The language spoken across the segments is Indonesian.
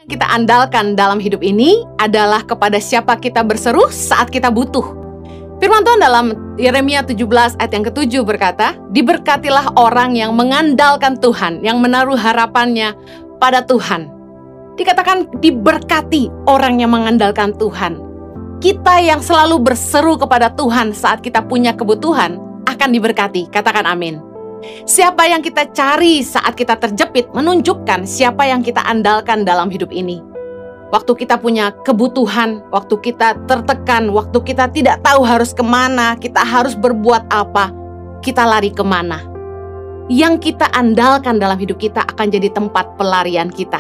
Kita andalkan dalam hidup ini adalah kepada siapa kita berseru saat kita butuh. Firman Tuhan dalam Yeremia 17 ayat yang ke-7 berkata, "Diberkatilah orang yang mengandalkan Tuhan, yang menaruh harapannya pada Tuhan." Dikatakan diberkati orang yang mengandalkan Tuhan. Kita yang selalu berseru kepada Tuhan saat kita punya kebutuhan akan diberkati. Katakan amin. Siapa yang kita cari saat kita terjepit menunjukkan siapa yang kita andalkan dalam hidup ini. Waktu kita punya kebutuhan, waktu kita tertekan, waktu kita tidak tahu harus kemana, kita harus berbuat apa, kita lari kemana. Yang kita andalkan dalam hidup kita akan jadi tempat pelarian kita.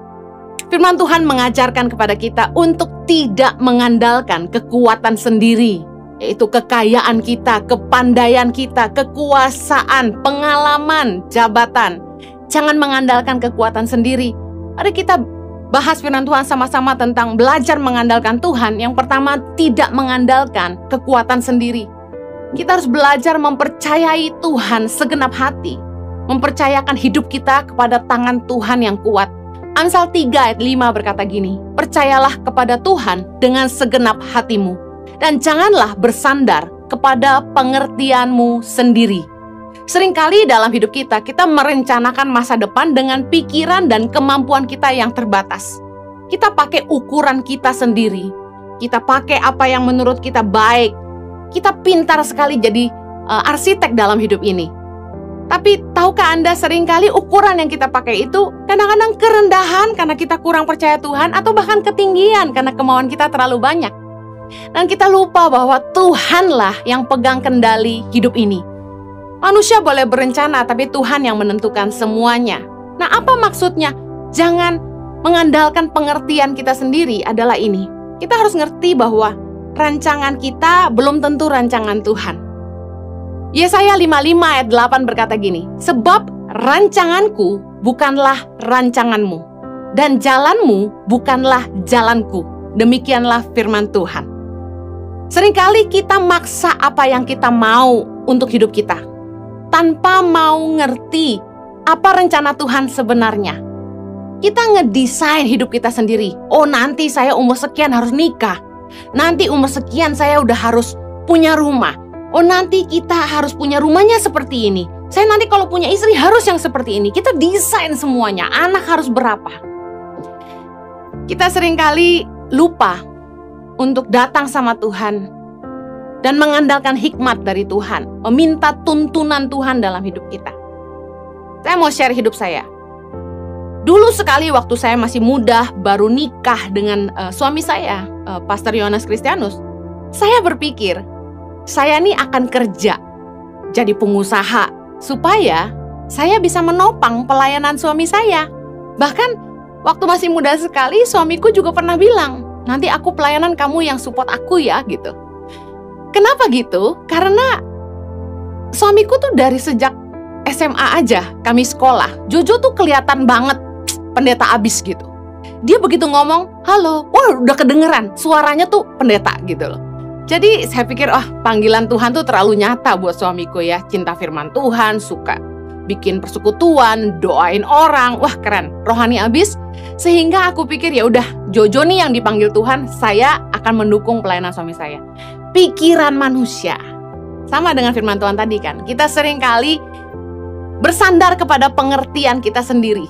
Firman Tuhan mengajarkan kepada kita untuk tidak mengandalkan kekuatan sendiri, yaitu kekayaan kita, kepandaian kita, kekuasaan, pengalaman, jabatan. Jangan mengandalkan kekuatan sendiri. Mari kita bahas firman Tuhan sama-sama tentang belajar mengandalkan Tuhan. Yang pertama, tidak mengandalkan kekuatan sendiri. Kita harus belajar mempercayai Tuhan segenap hati. Mempercayakan hidup kita kepada tangan Tuhan yang kuat. Amsal 3 ayat 5 berkata gini, "Percayalah kepada Tuhan dengan segenap hatimu, dan janganlah bersandar kepada pengertianmu sendiri." Seringkali dalam hidup kita merencanakan masa depan dengan pikiran dan kemampuan kita yang terbatas. Kita pakai ukuran kita sendiri. Kita pakai apa yang menurut kita baik. Kita pintar sekali jadi arsitek dalam hidup ini. Tapi tahukah Anda seringkali ukuran yang kita pakai itu kadang-kadang kerendahan karena kita kurang percaya Tuhan, atau bahkan ketinggian karena kemauan kita terlalu banyak. Dan kita lupa bahwa Tuhanlah yang pegang kendali hidup ini. Manusia boleh berencana, tapi Tuhan yang menentukan semuanya. Nah, apa maksudnya? Jangan mengandalkan pengertian kita sendiri adalah ini. Kita harus ngerti bahwa rancangan kita belum tentu rancangan Tuhan. Yesaya 55 ayat 8 berkata gini, "Sebab rancanganku bukanlah rancanganmu, dan jalanmu bukanlah jalanku." Demikianlah firman Tuhan. Seringkali kita maksa apa yang kita mau untuk hidup kita, tanpa mau ngerti apa rencana Tuhan sebenarnya. Kita ngedesain hidup kita sendiri. Oh, nanti saya umur sekian harus nikah. Nanti umur sekian saya udah harus punya rumah. Oh, nanti kita harus punya rumahnya seperti ini. Saya nanti kalau punya istri harus yang seperti ini. Kita desain semuanya. Anak harus berapa. Kita seringkali lupa untuk datang sama Tuhan dan mengandalkan hikmat dari Tuhan, meminta tuntunan Tuhan dalam hidup kita. Saya mau share hidup saya. Dulu sekali waktu saya masih muda, baru nikah dengan suami saya, Pastor Yohanes Kristianus, saya berpikir, saya nih akan kerja, jadi pengusaha, supaya saya bisa menopang pelayanan suami saya. Bahkan waktu masih muda sekali, suamiku juga pernah bilang, "Nanti aku pelayanan, kamu yang support aku ya," gitu. Kenapa gitu? Karena suamiku tuh dari sejak SMA aja kami sekolah, Jojo tuh kelihatan banget pendeta abis gitu. Dia begitu ngomong, "Halo," wah udah kedengeran, suaranya tuh pendeta gitu loh. Jadi saya pikir, panggilan Tuhan tuh terlalu nyata buat suamiku ya. Cinta firman Tuhan, suka bikin persekutuan, doain orang, wah keren, rohani abis. Sehingga aku pikir ya udah, Jojo nih yang dipanggil Tuhan, saya akan mendukung pelayanan suami saya. Pikiran manusia. Sama dengan firman Tuhan tadi kan, kita seringkali bersandar kepada pengertian kita sendiri.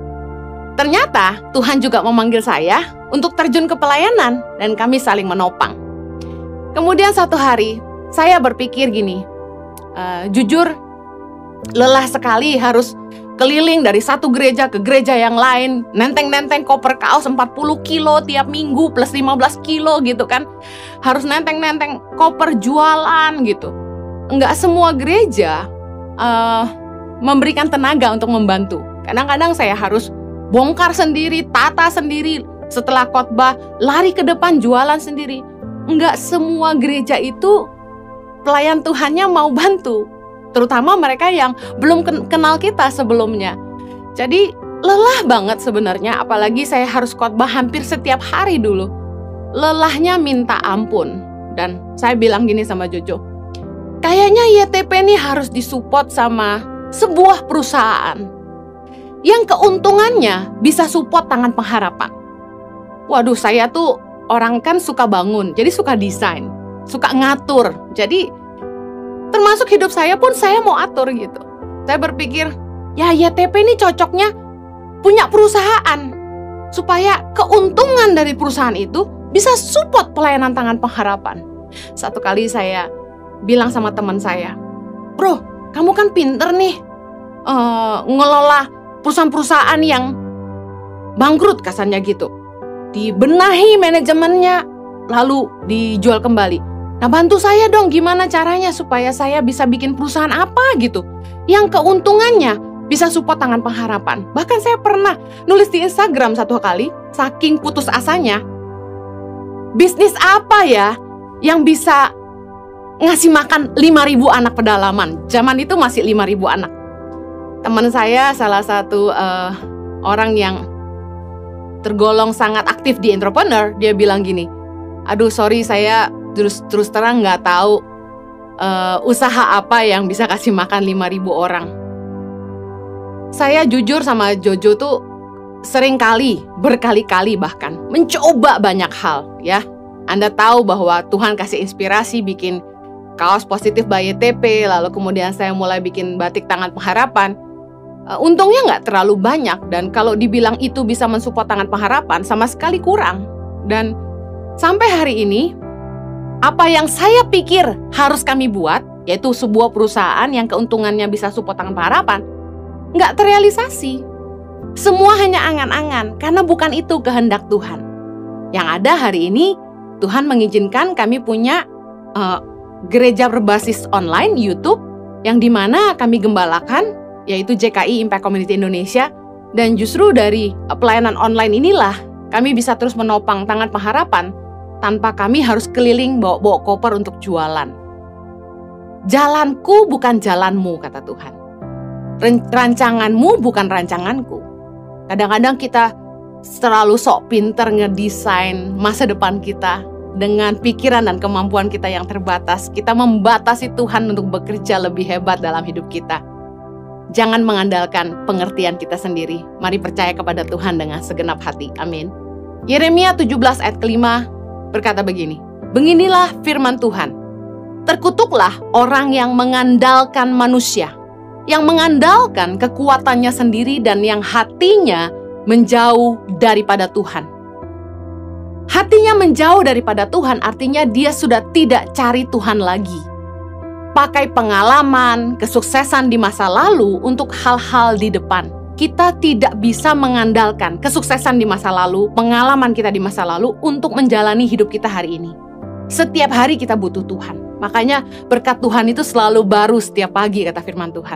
Ternyata Tuhan juga memanggil saya untuk terjun ke pelayanan dan kami saling menopang. Kemudian satu hari saya berpikir gini, jujur lelah sekali harus keliling dari satu gereja ke gereja yang lain, nenteng-nenteng koper kaos 40 kilo tiap minggu plus 15 kilo gitu kan. Harus nenteng-nenteng koper jualan gitu. Enggak semua gereja memberikan tenaga untuk membantu. Kadang-kadang saya harus bongkar sendiri, tata sendiri, setelah khotbah lari ke depan jualan sendiri. Enggak semua gereja itu pelayan Tuhannya mau bantu, terutama mereka yang belum kenal kita sebelumnya. Jadi lelah banget sebenarnya, apalagi saya harus khotbah hampir setiap hari dulu. Lelahnya minta ampun. Dan saya bilang gini sama Jojo, kayaknya YTP ini harus disupport sama sebuah perusahaan yang keuntungannya bisa support Tangan Pengharapan. Waduh, saya tuh orang kan suka bangun, jadi suka desain, suka ngatur. Jadi termasuk hidup saya pun saya mau atur gitu. Saya berpikir, ya YTP ini cocoknya punya perusahaan, supaya keuntungan dari perusahaan itu bisa support pelayanan Tangan Pengharapan. Satu kali saya bilang sama teman saya, "Bro, kamu kan pinter nih ngelola perusahaan-perusahaan yang bangkrut," kasarnya gitu. Dibenahi manajemennya, lalu dijual kembali. Nah, bantu saya dong gimana caranya supaya saya bisa bikin perusahaan apa gitu yang keuntungannya bisa support Tangan Pengharapan. Bahkan saya pernah nulis di Instagram satu kali, saking putus asanya, bisnis apa ya yang bisa ngasih makan 5.000 anak pedalaman. Zaman itu masih 5.000 anak. Teman saya salah satu orang yang tergolong sangat aktif di entrepreneur, dia bilang gini, "Aduh sorry, saya terus terang nggak tahu usaha apa yang bisa kasih makan 5.000 orang." Saya jujur sama Jojo tuh berkali-kali bahkan mencoba banyak hal ya. Anda tahu bahwa Tuhan kasih inspirasi bikin kaos positif by YTP, lalu kemudian saya mulai bikin batik Tangan Pengharapan. Untungnya nggak terlalu banyak, dan kalau dibilang itu bisa mensupport Tangan Pengharapan sama sekali kurang. Dan sampai hari ini, apa yang saya pikir harus kami buat, yaitu sebuah perusahaan yang keuntungannya bisa support Tangan Pengharapan, nggak terrealisasi. Semua hanya angan-angan, karena bukan itu kehendak Tuhan. Yang ada hari ini, Tuhan mengizinkan kami punya gereja berbasis online, YouTube, yang dimana kami gembalakan, yaitu JKI Impact Community Indonesia. Dan justru dari pelayanan online inilah kami bisa terus menopang Tangan Pengharapan tanpa kami harus keliling bawa koper untuk jualan. Jalanku bukan jalanmu, kata Tuhan. Rancanganmu bukan rancanganku. Kadang-kadang kita terlalu sok pinter ngedesain masa depan kita dengan pikiran dan kemampuan kita yang terbatas. Kita membatasi Tuhan untuk bekerja lebih hebat dalam hidup kita. Jangan mengandalkan pengertian kita sendiri. Mari percaya kepada Tuhan dengan segenap hati. Amin. Yeremia 17 ayat kelima berkata begini, "Beginilah firman Tuhan, terkutuklah orang yang mengandalkan manusia, yang mengandalkan kekuatannya sendiri dan yang hatinya menjauh daripada Tuhan." Hatinya menjauh daripada Tuhan artinya dia sudah tidak cari Tuhan lagi. Pakai pengalaman, kesuksesan di masa lalu untuk hal-hal di depan. Kita tidak bisa mengandalkan kesuksesan di masa lalu, pengalaman kita di masa lalu untuk menjalani hidup kita hari ini. Setiap hari kita butuh Tuhan. Makanya berkat Tuhan itu selalu baru setiap pagi, kata firman Tuhan.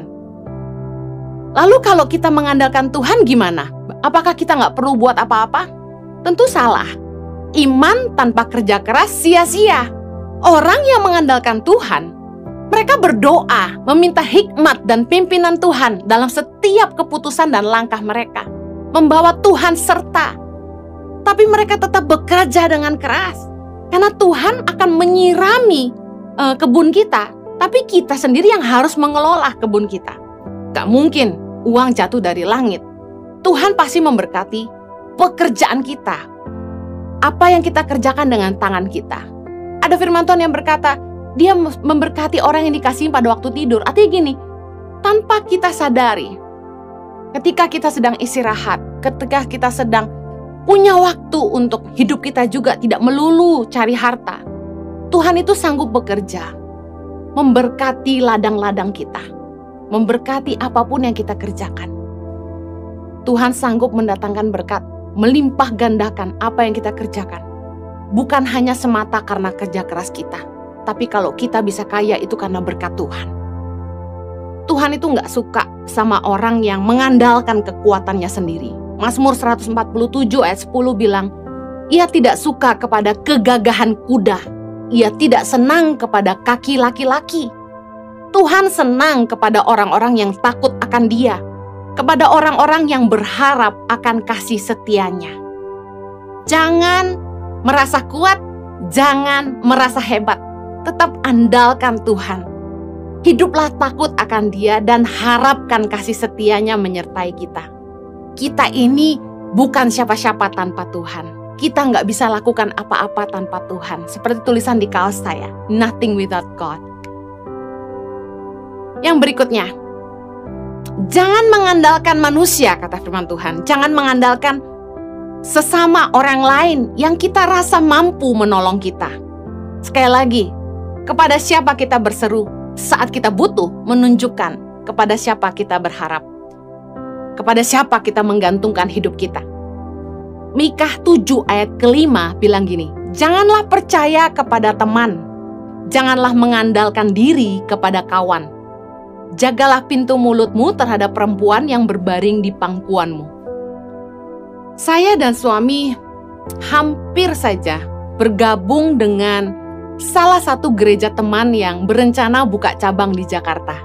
Lalu kalau kita mengandalkan Tuhan gimana? Apakah kita nggak perlu buat apa-apa? Tentu salah. Iman tanpa kerja keras sia-sia. Orang yang mengandalkan Tuhan, mereka berdoa, meminta hikmat dan pimpinan Tuhan dalam setiap keputusan dan langkah mereka. Membawa Tuhan serta. Tapi mereka tetap bekerja dengan keras. Karena Tuhan akan menyirami kebun kita. Tapi kita sendiri yang harus mengelola kebun kita. Gak mungkin uang jatuh dari langit. Tuhan pasti memberkati pekerjaan kita. Apa yang kita kerjakan dengan tangan kita. Ada firman Tuhan yang berkata, Dia memberkati orang yang dikasihi pada waktu tidur. Artinya gini, tanpa kita sadari, ketika kita sedang istirahat, ketika kita sedang punya waktu untuk hidup kita juga tidak melulu cari harta, Tuhan itu sanggup bekerja, memberkati ladang-ladang kita, memberkati apapun yang kita kerjakan. Tuhan sanggup mendatangkan berkat, melimpah gandakan apa yang kita kerjakan. Bukan hanya semata karena kerja keras kita. Tapi kalau kita bisa kaya itu karena berkat Tuhan. Tuhan itu gak suka sama orang yang mengandalkan kekuatannya sendiri. Mazmur 147 ayat 10 bilang, Ia tidak suka kepada kegagahan kuda. Ia tidak senang kepada kaki laki-laki. Tuhan senang kepada orang-orang yang takut akan Dia. Kepada orang-orang yang berharap akan kasih setianya. Jangan merasa kuat, jangan merasa hebat. Tetap andalkan Tuhan. Hiduplah takut akan Dia dan harapkan kasih setianya menyertai kita. Kita ini bukan siapa-siapa tanpa Tuhan. kita nggak bisa lakukan apa-apa tanpa Tuhan. Seperti tulisan di kaos saya, nothing without God. Yang berikutnya, jangan mengandalkan manusia, kata firman Tuhan. Jangan mengandalkan sesama orang lain yang kita rasa mampu menolong kita. Sekali lagi, kepada siapa kita berseru saat kita butuh, menunjukkan kepada siapa kita berharap. Kepada siapa kita menggantungkan hidup kita. Mikah 7 ayat ke-5 bilang gini, janganlah percaya kepada teman, janganlah mengandalkan diri kepada kawan. Jagalah pintu mulutmu terhadap perempuan yang berbaring di pangkuanmu. Saya dan suami hampir saja bergabung dengan salah satu gereja teman yang berencana buka cabang di Jakarta.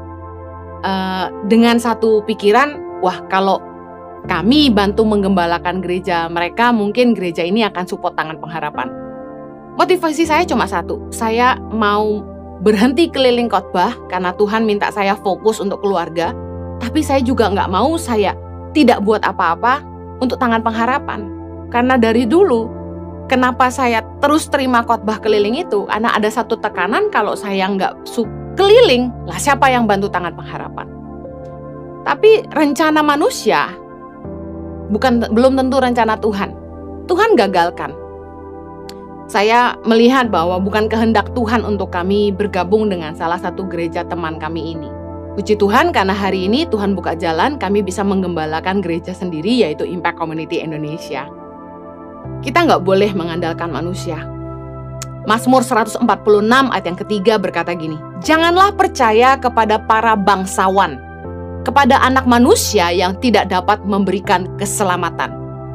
Dengan satu pikiran, wah kalau kami bantu menggembalakan gereja mereka, mungkin gereja ini akan support Tangan Pengharapan. Motivasi saya cuma satu, saya mau berhenti keliling khotbah karena Tuhan minta saya fokus untuk keluarga. Tapi saya juga nggak mau saya tidak buat apa-apa untuk Tangan Pengharapan. Karena dari dulu, kenapa saya terus terima khotbah keliling itu? Karena ada satu tekanan kalau saya nggak keliling, lah siapa yang bantu Tangan Pengharapan? Tapi rencana manusia belum tentu rencana Tuhan. Tuhan gagalkan. Saya melihat bahwa bukan kehendak Tuhan untuk kami bergabung dengan salah satu gereja teman kami ini. Puji Tuhan karena hari ini Tuhan buka jalan, kami bisa menggembalakan gereja sendiri, yaitu Impact Community Indonesia. Kita nggak boleh mengandalkan manusia. Mazmur 146 ayat yang ketiga berkata gini, janganlah percaya kepada para bangsawan, kepada anak manusia yang tidak dapat memberikan keselamatan.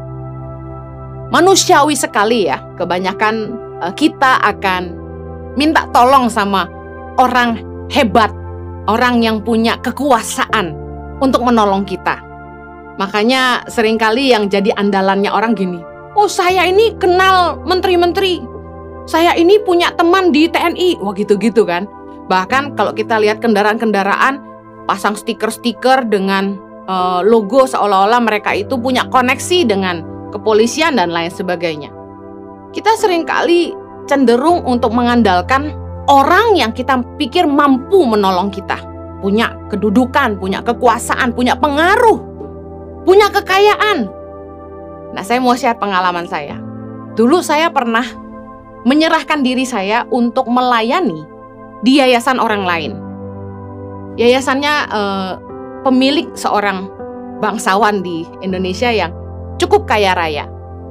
Manusiawi sekali ya, kebanyakan kita akan minta tolong sama orang hebat, orang yang punya kekuasaan untuk menolong kita. Makanya seringkali yang jadi andalannya orang gini, oh saya ini kenal menteri-menteri, saya ini punya teman di TNI, wah gitu-gitu kan. Bahkan kalau kita lihat kendaraan-kendaraan, pasang stiker-stiker dengan logo seolah-olah mereka itu punya koneksi dengan kepolisian dan lain sebagainya. Kita seringkali cenderung untuk mengandalkan orang yang kita pikir mampu menolong kita. Punya kedudukan, punya kekuasaan, punya pengaruh, punya kekayaan. Nah, saya mau share pengalaman saya. Dulu saya pernah menyerahkan diri saya untuk melayani di yayasan orang lain. Yayasannya pemilik seorang bangsawan di Indonesia yang cukup kaya raya.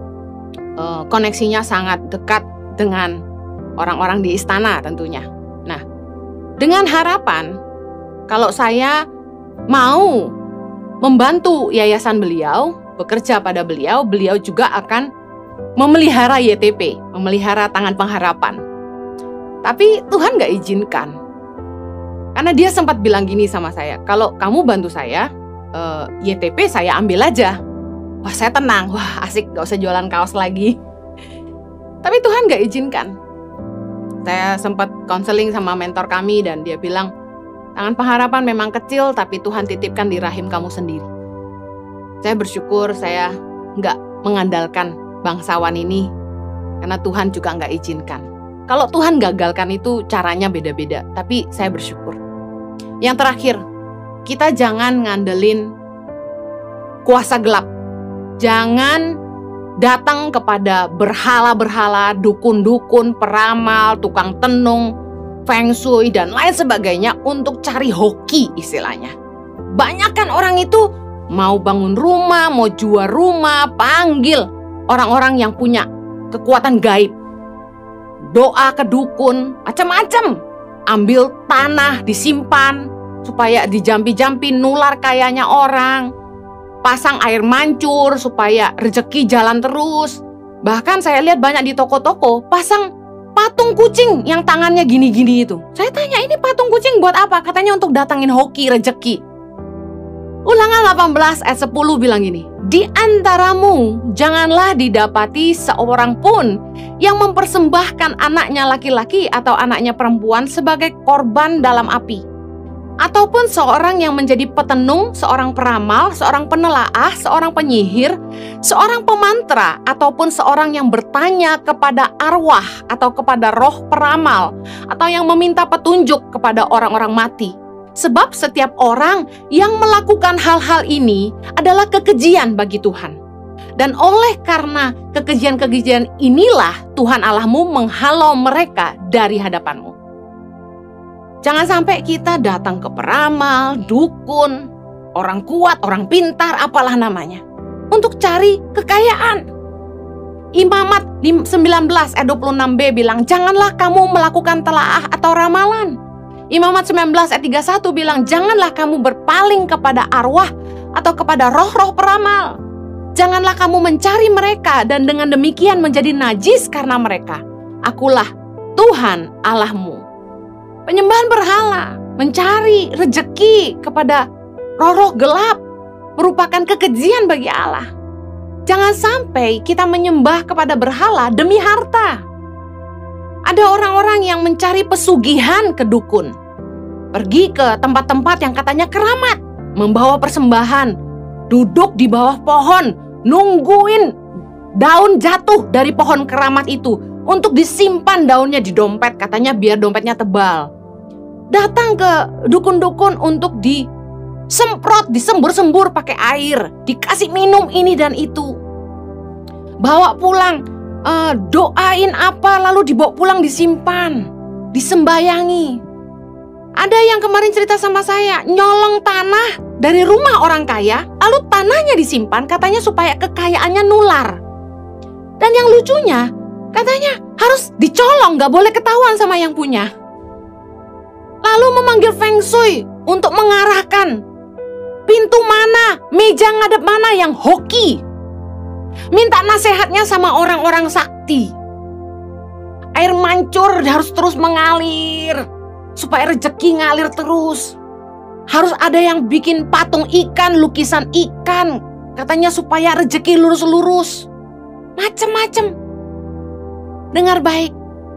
Koneksinya sangat dekat dengan orang-orang di istana tentunya. Nah, dengan harapan kalau saya mau membantu yayasan beliau, bekerja pada beliau, beliau juga akan memelihara YTP, memelihara Tangan Pengharapan. Tapi Tuhan gak izinkan. Karena dia sempat bilang gini sama saya, kalau kamu bantu saya, YTP saya ambil aja. Wah saya tenang, wah asik, gak usah jualan kaos lagi. Tapi Tuhan gak izinkan. Saya sempat konseling sama mentor kami dan dia bilang, Tangan Pengharapan memang kecil tapi Tuhan titipkan di rahim kamu sendiri. Saya bersyukur saya gak mengandalkan bangsawan ini karena Tuhan juga gak izinkan. Kalau Tuhan gagalkan itu caranya beda-beda, tapi saya bersyukur. Yang terakhir, kita jangan ngandelin kuasa gelap. Jangan datang kepada berhala-berhala, dukun-dukun, peramal, tukang tenung, feng shui, dan lain sebagainya untuk cari hoki istilahnya. Banyak kan orang itu mau bangun rumah, mau jual rumah, panggil orang-orang yang punya kekuatan gaib. Doa ke dukun, macam-macam. Ambil tanah, disimpan, supaya dijampi-jampi nular kayanya orang. Pasang air mancur, supaya rezeki jalan terus. Bahkan saya lihat banyak di toko-toko, pasang patung kucing yang tangannya gini-gini itu. Saya tanya, ini patung kucing buat apa? Katanya untuk datangin hoki, rezeki. Ulangan 18 ayat 10 bilang gini, di antaramu janganlah didapati seorang pun yang mempersembahkan anaknya laki-laki atau anaknya perempuan sebagai korban dalam api. ataupun seorang yang menjadi petenung, seorang peramal, seorang penelaah, seorang penyihir, seorang pemantra, ataupun seorang yang bertanya kepada arwah atau kepada roh peramal, atau yang meminta petunjuk kepada orang-orang mati. Sebab setiap orang yang melakukan hal-hal ini adalah kekejian bagi Tuhan. Dan oleh karena kekejian-kekejian inilah Tuhan Allahmu menghalau mereka dari hadapanmu. Jangan sampai kita datang ke peramal, dukun, orang kuat, orang pintar, apalah namanya, untuk cari kekayaan. Imamat 19 ayat 26b bilang, janganlah kamu melakukan telaah atau ramalan. Imamat 19 ayat 31 bilang, janganlah kamu berpaling kepada arwah atau kepada roh-roh peramal. Janganlah kamu mencari mereka dan dengan demikian menjadi najis karena mereka. Akulah Tuhan Allahmu. Penyembahan berhala, mencari rejeki kepada roh-roh gelap merupakan kekejian bagi Allah. Jangan sampai kita menyembah kepada berhala demi harta. Ada orang-orang yang mencari pesugihan ke dukun. Pergi ke tempat-tempat yang katanya keramat, membawa persembahan, duduk di bawah pohon, nungguin daun jatuh dari pohon keramat itu untuk disimpan daunnya di dompet, katanya biar dompetnya tebal. Datang ke dukun-dukun untuk disemprot, disembur-sembur pakai air, dikasih minum ini dan itu. Bawa pulang, doain apa, lalu dibawa pulang disimpan, disembayangi. Ada yang kemarin cerita sama saya, nyolong tanah dari rumah orang kaya, lalu tanahnya disimpan, katanya supaya kekayaannya nular. Dan yang lucunya, katanya harus dicolong, gak boleh ketahuan sama yang punya. Lalu memanggil Feng Shui untuk mengarahkan pintu mana, meja ngadep mana yang hoki. Minta nasihatnya sama orang-orang sakti. Air mancur harus terus mengalir, supaya rezeki ngalir terus. Harus ada yang bikin patung ikan, lukisan ikan, katanya supaya rezeki lurus-lurus. Macem-macem. Dengar baik.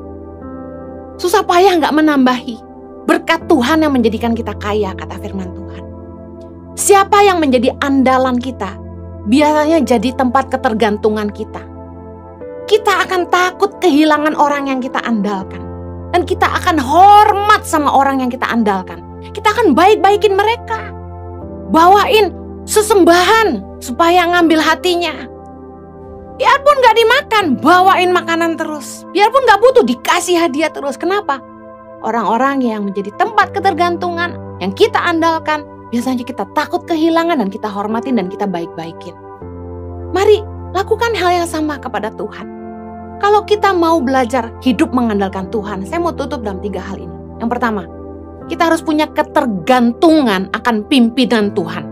Susah payah gak menambahi. Berkat Tuhan yang menjadikan kita kaya, kata firman Tuhan. Siapa yang menjadi andalan kita, biasanya jadi tempat ketergantungan kita. Kita akan takut kehilangan orang yang kita andalkan. Dan kita akan hormat sama orang yang kita andalkan. Kita akan baik-baikin mereka. Bawain sesembahan supaya ngambil hatinya. Biarpun gak dimakan, bawain makanan terus. Biarpun gak butuh, dikasih hadiah terus. Kenapa? Orang-orang yang menjadi tempat ketergantungan, yang kita andalkan, biasanya kita takut kehilangan dan kita hormatin dan kita baik-baikin. Mari lakukan hal yang sama kepada Tuhan. Kalau kita mau belajar hidup mengandalkan Tuhan, saya mau tutup dalam 3 hal ini. Yang pertama, kita harus punya ketergantungan akan pimpinan Tuhan.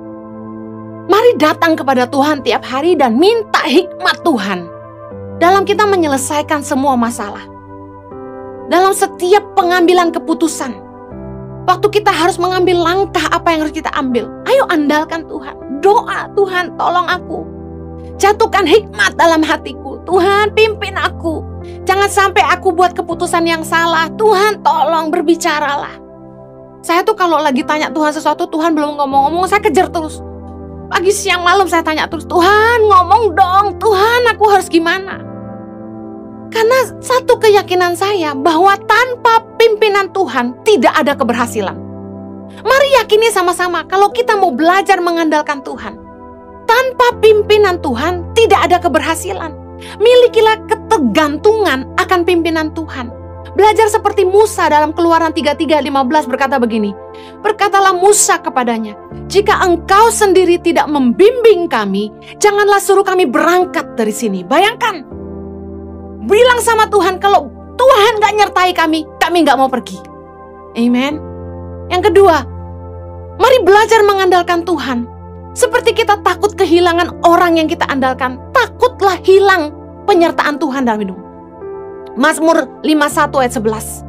Mari datang kepada Tuhan tiap hari dan minta hikmat Tuhan dalam kita menyelesaikan semua masalah. Dalam setiap pengambilan keputusan, waktu kita harus mengambil langkah apa yang harus kita ambil, ayo andalkan Tuhan. Doa, Tuhan tolong aku. Jatuhkan hikmat dalam hatiku. Tuhan pimpin aku. Jangan sampai aku buat keputusan yang salah. Tuhan tolong berbicaralah. Saya tuh kalau lagi tanya Tuhan sesuatu, Tuhan belum ngomong-ngomong, saya kejar terus. Pagi, siang, malam saya tanya terus, Tuhan ngomong dong, Tuhan aku harus gimana? Karena satu keyakinan saya bahwa tanpa pimpinan Tuhan tidak ada keberhasilan. Mari yakini sama-sama kalau kita mau belajar mengandalkan Tuhan. Tanpa pimpinan Tuhan tidak ada keberhasilan. Milikilah ketergantungan akan pimpinan Tuhan. Belajar seperti Musa dalam Keluaran 33:15 berkata begini. Berkatalah Musa kepadanya, jika engkau sendiri tidak membimbing kami, janganlah suruh kami berangkat dari sini. Bayangkan. Bilang sama Tuhan, kalau Tuhan gak nyertai kami gak mau pergi. Amen. Yang kedua, mari belajar mengandalkan Tuhan. Seperti kita takut kehilangan orang yang kita andalkan, takutlah hilang penyertaan Tuhan dalam hidup. Mazmur 51 ayat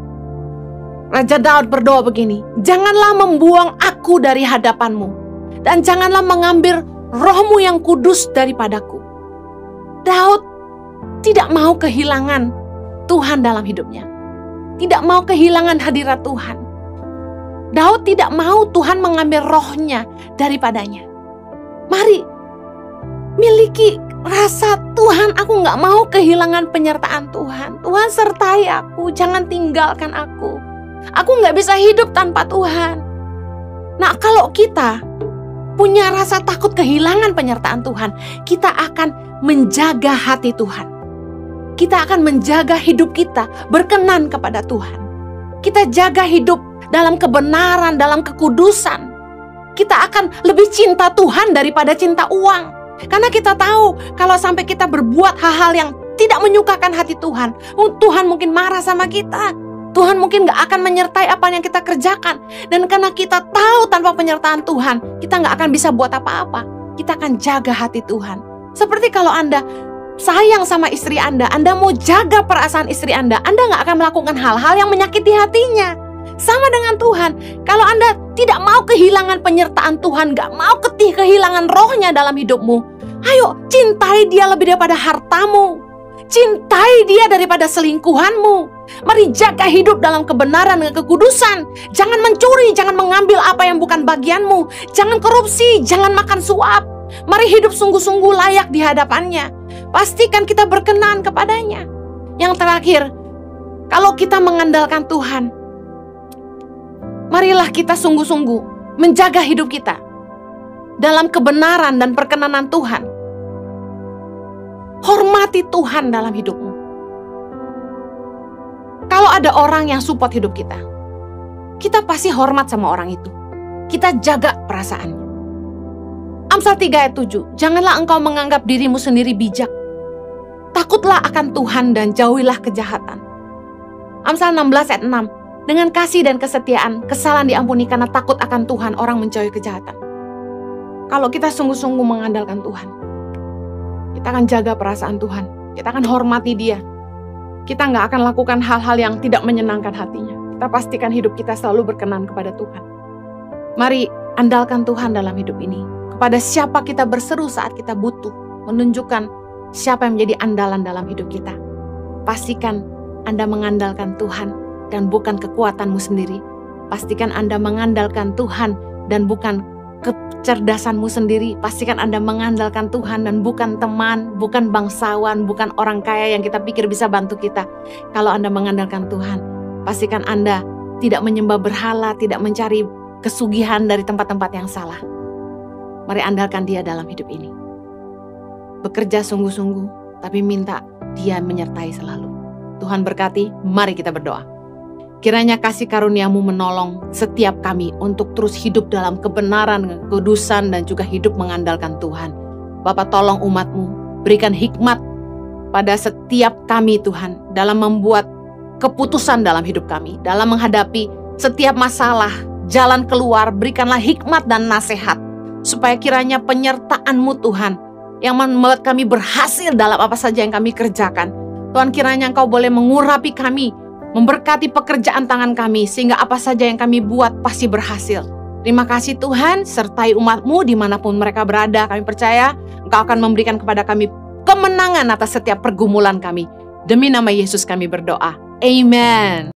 11. Raja Daud berdoa begini, janganlah membuang aku dari hadapanmu, dan janganlah mengambil rohmu yang kudus daripadaku. Daud tidak mau kehilangan Tuhan dalam hidupnya. Tidak mau kehilangan hadirat Tuhan. Daud tidak mau Tuhan mengambil rohnya daripadanya. Mari miliki rasa, Tuhan, aku gak mau kehilangan penyertaan Tuhan. Tuhan sertai aku, jangan tinggalkan aku. Aku gak bisa hidup tanpa Tuhan. Nah, kalau kita punya rasa takut kehilangan penyertaan Tuhan, kita akan menjaga hati Tuhan. Kita akan menjaga hidup kita berkenan kepada Tuhan. Kita jaga hidup dalam kebenaran, dalam kekudusan. Kita akan lebih cinta Tuhan daripada cinta uang. Karena kita tahu kalau sampai kita berbuat hal-hal yang tidak menyukakan hati Tuhan, Tuhan mungkin marah sama kita. Tuhan mungkin gak akan menyertai apa yang kita kerjakan. Dan karena kita tahu tanpa penyertaan Tuhan, kita gak akan bisa buat apa-apa. Kita akan jaga hati Tuhan. Seperti kalau Anda sayang sama istri Anda mau jaga perasaan istri Anda gak akan melakukan hal-hal yang menyakiti hatinya. Sama dengan Tuhan, kalau Anda tidak mau kehilangan penyertaan Tuhan, gak mau kehilangan rohnya dalam hidupmu, ayo cintai dia lebih daripada hartamu. Cintai dia daripada selingkuhanmu. Mari jaga hidup dalam kebenaran dan kekudusan. Jangan mencuri, jangan mengambil apa yang bukan bagianmu. Jangan korupsi, jangan makan suap. Mari hidup sungguh-sungguh layak di hadapannya. Pastikan kita berkenan kepadanya. Yang terakhir, kalau kita mengandalkan Tuhan, marilah kita sungguh-sungguh menjaga hidup kita dalam kebenaran dan perkenanan Tuhan. Hormati Tuhan dalam hidupmu. Kalau ada orang yang support hidup kita, kita pasti hormat sama orang itu. Kita jaga perasaannya. Amsal 3 ayat 7, janganlah engkau menganggap dirimu sendiri bijak. Takutlah akan Tuhan dan jauhilah kejahatan. Amsal 16 ayat 6, dengan kasih dan kesetiaan, kesalahan diampuni karena takut akan Tuhan, orang menjauhi kejahatan. Kalau kita sungguh-sungguh mengandalkan Tuhan, kita akan jaga perasaan Tuhan. Kita akan hormati dia. Kita nggak akan lakukan hal-hal yang tidak menyenangkan hatinya. Kita pastikan hidup kita selalu berkenan kepada Tuhan. Mari andalkan Tuhan dalam hidup ini. Kepada siapa kita berseru saat kita butuh. Menunjukkan siapa yang menjadi andalan dalam hidup kita. Pastikan Anda mengandalkan Tuhan dan bukan kekuatanmu sendiri. Pastikan Anda mengandalkan Tuhan dan bukan kecerdasanmu sendiri. Pastikan Anda mengandalkan Tuhan dan bukan teman, bukan bangsawan, bukan orang kaya yang kita pikir bisa bantu kita. Kalau Anda mengandalkan Tuhan, pastikan Anda tidak menyembah berhala, tidak mencari kesugihan dari tempat-tempat yang salah. Mari andalkan dia dalam hidup ini. Bekerja sungguh-sungguh, tapi minta dia menyertai selalu. Tuhan berkati, mari kita berdoa. Kiranya kasih karunia-Mu menolong setiap kami untuk terus hidup dalam kebenaran, kekudusan, dan juga hidup mengandalkan Tuhan. Bapa, tolong umat-Mu, berikan hikmat pada setiap kami Tuhan, dalam membuat keputusan dalam hidup kami, dalam menghadapi setiap masalah, jalan keluar, berikanlah hikmat dan nasihat, supaya kiranya penyertaan-Mu Tuhan, yang membuat kami berhasil dalam apa saja yang kami kerjakan. Tuhan, kiranya Engkau boleh mengurapi kami, memberkati pekerjaan tangan kami, sehingga apa saja yang kami buat pasti berhasil. Terima kasih Tuhan, sertai umat-Mu dimanapun mereka berada. Kami percaya Engkau akan memberikan kepada kami kemenangan atas setiap pergumulan kami. Demi nama Yesus kami berdoa. Amen.